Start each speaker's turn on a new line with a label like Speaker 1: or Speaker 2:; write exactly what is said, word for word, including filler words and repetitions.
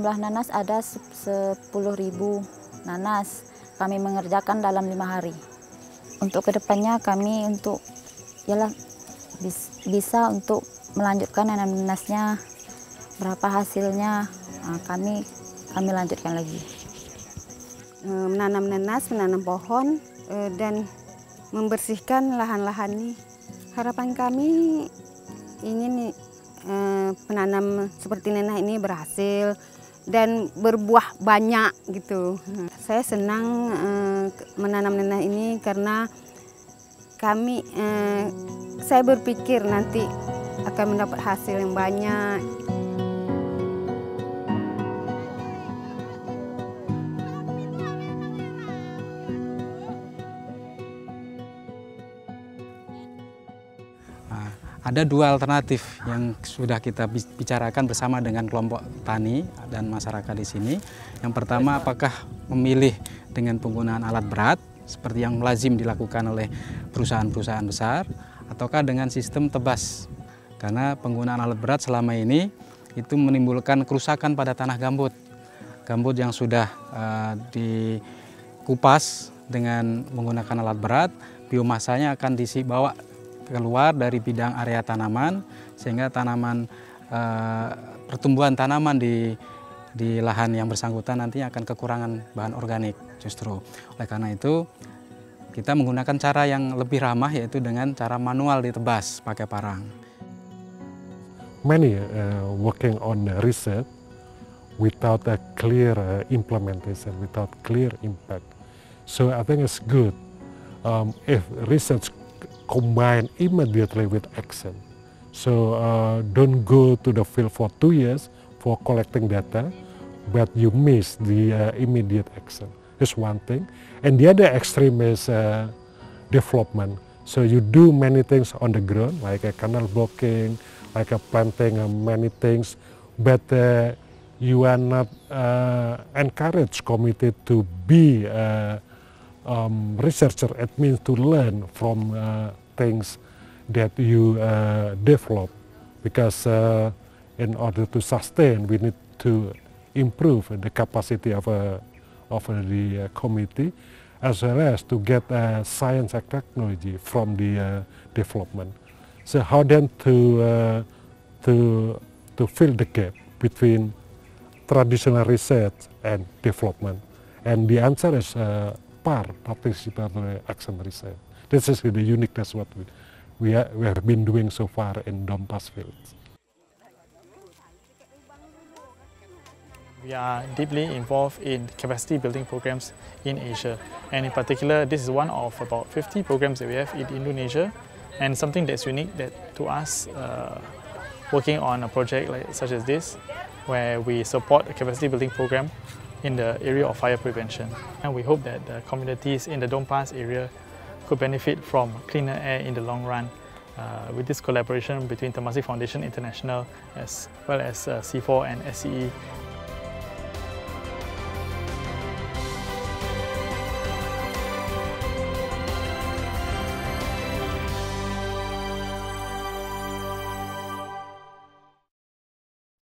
Speaker 1: jumlah nanas ada sepuluh ribu nanas. Kami mengerjakan dalam lima hari. Untuk kedepannya kami untuk yalah bis, bisa untuk melanjutkan nanam nanasnya, berapa hasilnya, nah, kami kami lanjutkan lagi.
Speaker 2: Menanam nanas, menanam pohon, dan membersihkan lahan-lahan ini. Harapan kami ingin penanam seperti nanas ini berhasil dan berbuah banyak gitu. Saya senang uh, menanam nanas ini karena kami, uh, saya berpikir nanti akan mendapat hasil yang banyak.
Speaker 3: Ada dua alternatif yang sudah kita bicarakan bersama dengan kelompok tani dan masyarakat di sini. Yang pertama, apakah memilih dengan penggunaan alat berat seperti yang lazim dilakukan oleh perusahaan-perusahaan besar, ataukah dengan sistem tebas? Karena penggunaan alat berat selama ini itu menimbulkan kerusakan pada tanah gambut. Gambut yang sudah uh, dikupas dengan menggunakan alat berat, biomasanya akan dibawa keluar dari bidang area tanaman, sehingga tanaman uh, pertumbuhan tanaman di di lahan yang bersangkutan nantinya akan kekurangan bahan organik justru. Oleh karena itu kita menggunakan cara yang lebih ramah, yaitu dengan cara manual ditebas pakai parang.
Speaker 4: Many uh, working on research without a clear uh, implementation, without clear impact. So I think it's good um, if research combine immediately with action. So uh, don't go to the field for two years for collecting data, but you miss the uh, immediate action. That's one thing. And the other extreme is uh, development. So you do many things on the ground, like a canal blocking, like a planting uh, many things, but uh, you are not uh, encouraged, committed to be uh, Um, researcher. It means to learn from uh, things that you uh, develop, because uh, in order to sustain we need to improve the capacity of, uh, of uh, the uh, committee, as well as to get uh, science and technology from the uh, development. So how then to, uh, to, to fill the gap between traditional research and development? And the answer is uh, Participatory Action Research. This is the uniqueness what we, we, are, we have been doing so far in Dompas fields.
Speaker 5: We are deeply involved in capacity building programs in Asia, and in particular this is one of about fifty programs that we have in Indonesia, and something that's unique that to us uh, working on a project like such as this, where we support a capacity building program in the area of fire prevention. And we hope that the communities in the Dompas area could benefit from cleaner air in the long run uh, with this collaboration between Temasek Foundation International as well as uh, C I F O R and S C E